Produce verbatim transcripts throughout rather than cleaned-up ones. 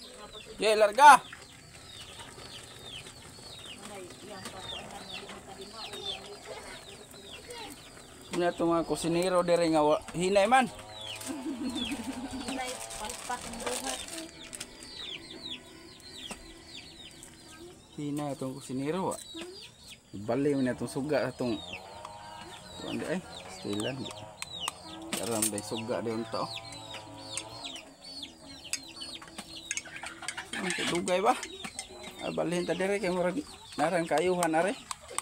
Jay, larga. Muna itong mga kusinero dire nga wa- hinay man. Hinay, palpak ang buhat. Hinay itong kusinero. Wa. Bali mo na itong suga itong ito andi ay stilan. Aram day suga day unta oh. Ang dugay ba? Ah, balhin ta dire kay murag narang kayuhan are.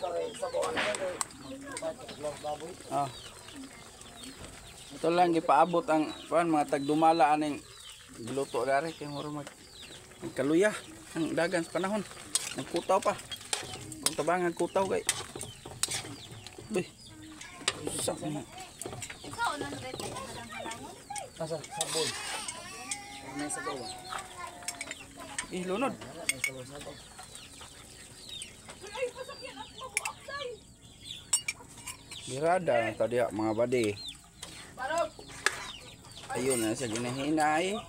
Ah. Ito lang gipaabot ang pan mga tagdumala aning giluto dari kay murag mag kaluya ang dagan sa panahon. Nagkutaw pa. Kung tabangan kutaw kay. Uy. Sak na. Ikaw, nang rete, halang-halangon? Asa, sabon. May sabaw. Eh lunod. May sabaw, sabaw. Birada na tadi mga badi. Ayun na sa ginahinay.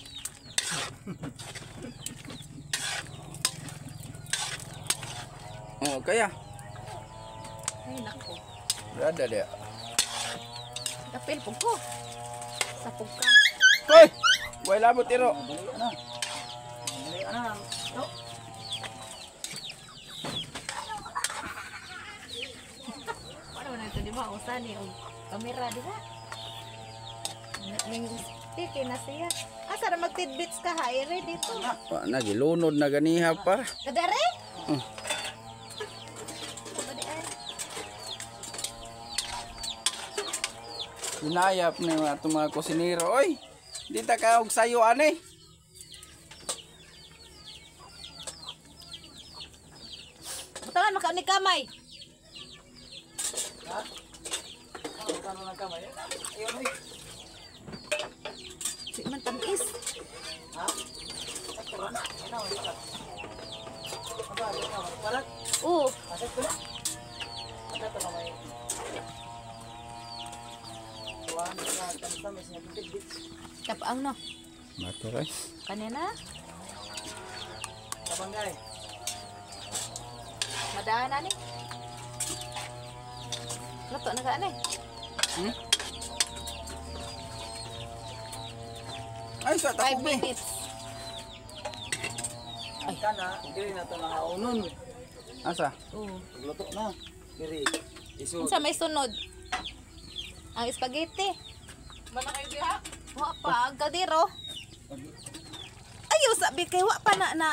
Oh, kaya. Ay, nako. Birada dia. Kapil po ko. Sapog ka. Hoy! Way labot tiro. Dali na. Dali na. No. Paano na ito, di ba? Usa ni og kamera, di ba? Ning stick na siya. Asa ra mag-tidbits ka ha? Ire dito. Wa na gilunod na ganiha pa. Kadare? Hmm. Badi ay. Sinayap ni mga itong mga kusinero. Oy! Di ta ka og sayo ani. Butangan maka ni kamay. Ha? Ano ka na kamay? Ayun oi. Si man tamis. Ha? Ito na. Ano oi palat. Aba, ano palat? Oo. Asa ko na. Ada to may. Tuwan ka tamis niya bibit. Kapaang no. Maturay. Kanina. Kabangay. Madaan na ni. Luto na ka ni. Hmm? Ay sa Five takubi. minutes. Ay kana, dili na to nakaunon. Asa? Oo. Luto na. Diri. Isu. Unsa may sunod? Ang spaghetti. Mana kayo diha? Wa pa agdiro. Ayo sabi kay wa pa na na.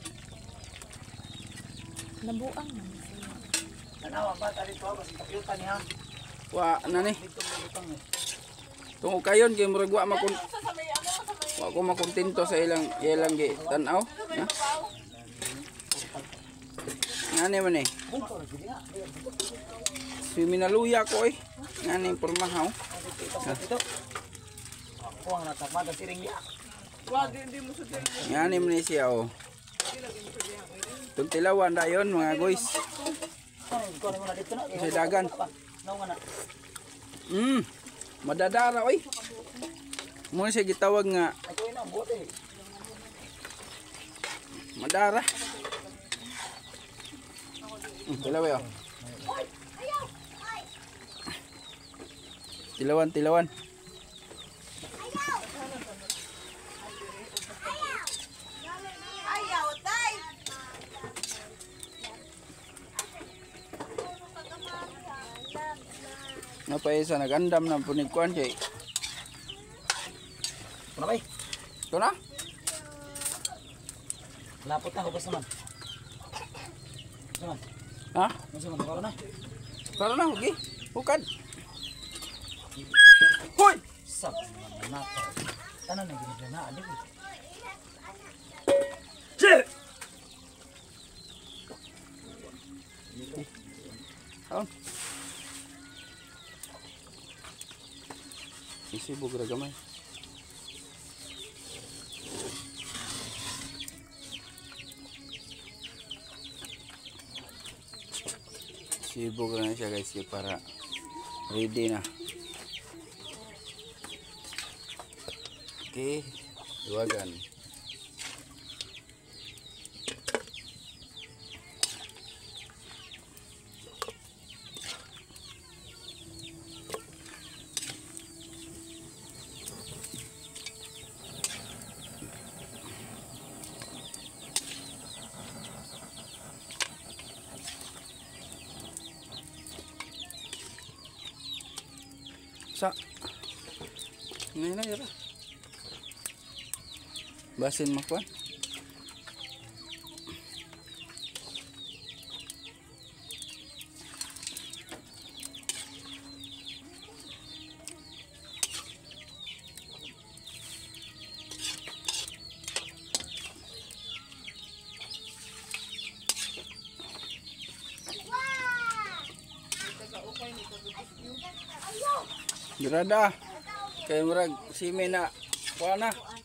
Nabuang man siya. Tanawa ba tali to basta takyutan niya. Wa na ni. Dito lutong ni. Tungo kayon kay murag wa makon Sa sa may ano, sa may wa ko makontento sa ilang ilang gi tan-aw. Na? baw. Ngani man eh. Bunto ra gid nga. Si minaluya ko eh. Ngani pormahaw. Dito. Ako ang natamada siring niya. Wa di di mo sa diri. Ngani man eh siya oh. Tuntilawan dayon mga guys. Ano ko na dito na. Sa dagan. Naw nga na. Hmm. Madadara oy. Mo siya gitawag nga Ako ina bote. madara. Hmm, tilaw yo. Tilawan, tilawan. Ayaw tay. Napay sa nagandam ng punikuan kay. Ano bay? Ito na? Lapot na ko basta man. Saman. Ha? Ano saman ko na. Para na, hugi. Bukad. Hoy! Sap na to. Tanan na gid na adi. Sir! Aon. Isibog ra gamay. Sibog na siya guys kaya para ready na. Okay, iwagan. Sa. Ini na yara. Basin mo kuan. Gerada. Kay murag sime na kuan na.